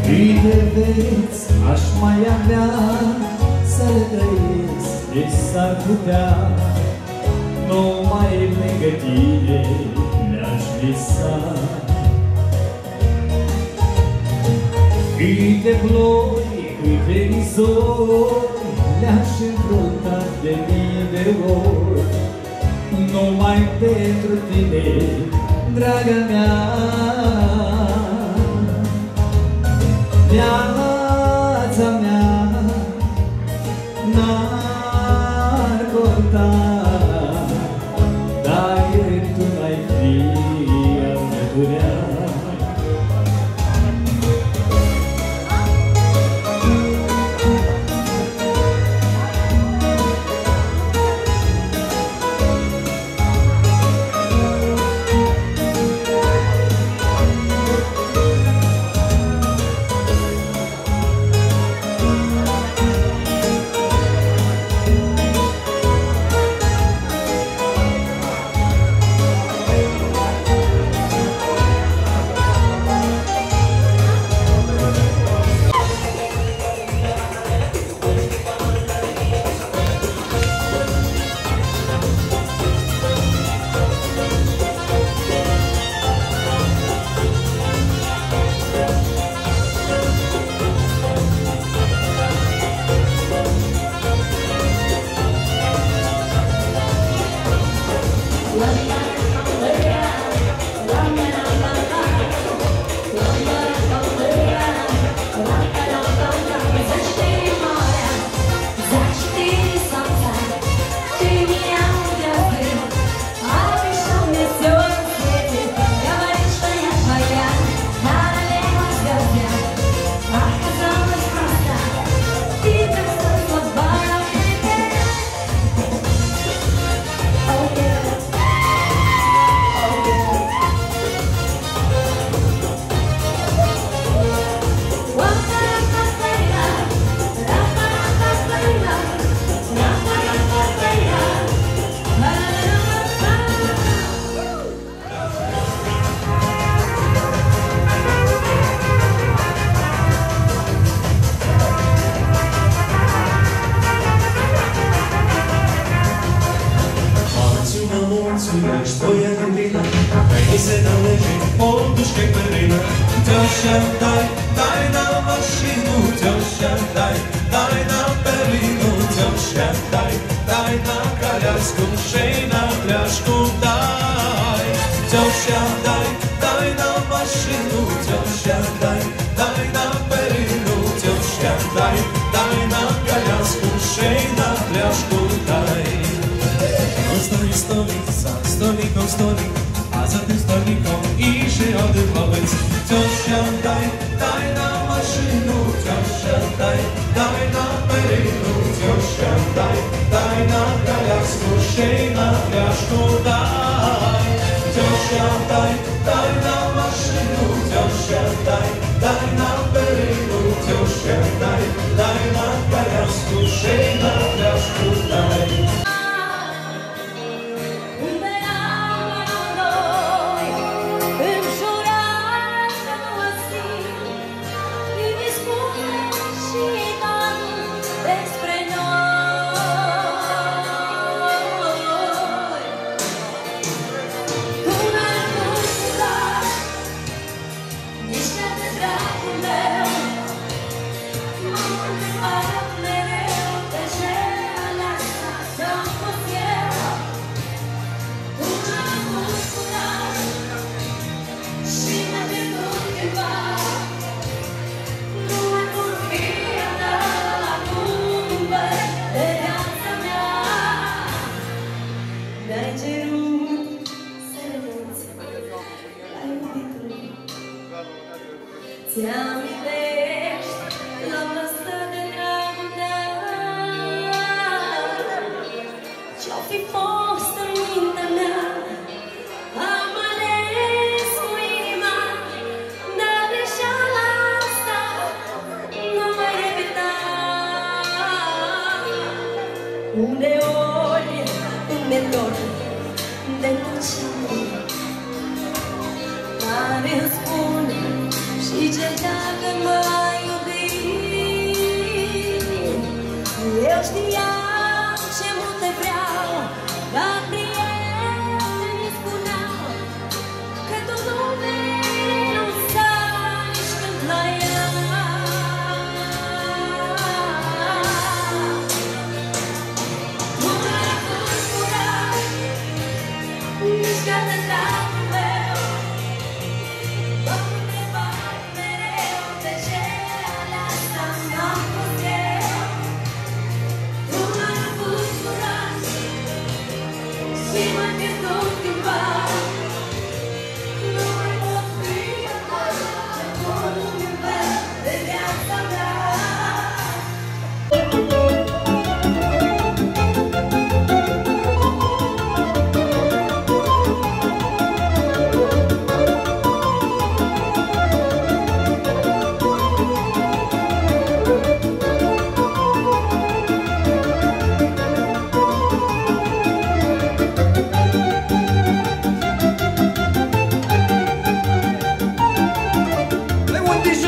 Câte vieți aș mai avea să le trăiesc, deci s-ar putea numai lângă tine le-aș visa. Câte ploi, câte risori le-aș înfrunta de mii de ori, numai pentru tine, draga mea. Viața mea n-ar conta dacă tu n-ai fi alături mea. Tvoja jedina, meni se naleži poduške perina. Ćoša daj nam mašinu, ćoša daj nam perinu, ćoša daj nam kraljarsku šejna pljašku daj. Ćoša daj nam mašinu, ćoša daj nam perinu, ćoša daj nam kraljarsku šejna pljašku daj. Stoi za stolikom stoli, a za tym stolikom idzie oddychowiec. Ciosia daj nam maszynu, ciosia daj nam perinu, ciosia daj nam kraljarsku szejna pляшку daj. Ciosia daj nam maszynu, ciosia daj nam perinu, ciosia daj nam kraljarsku szejna pляшку daj. Ți-amintești la asta de dragul tău, ce-o fi fost în mintea mea. Am ales cu inima, dar greșeala asta nu mai repeta. Uneori îmi e dor de tot ce-am vrut, dar îmi spun și ce dacă mă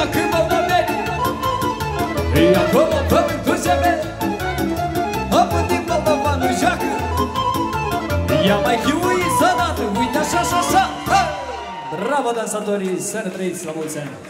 joacă Moldoveni. E acolo pământul se vede, omul din Moldova nu joacă. Ia mai chiuiți odată, uite așa și așa. Bravo dansatorii, să ne trăiți la mulți ani.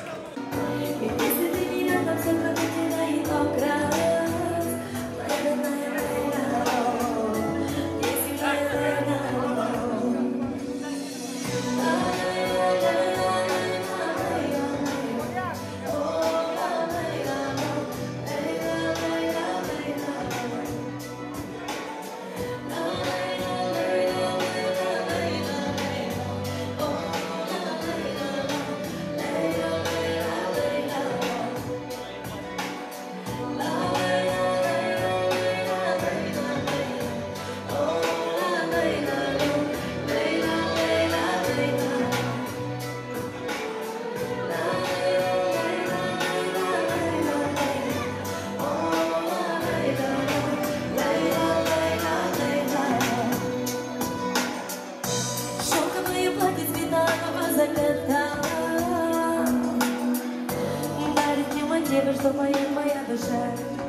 Что моя душа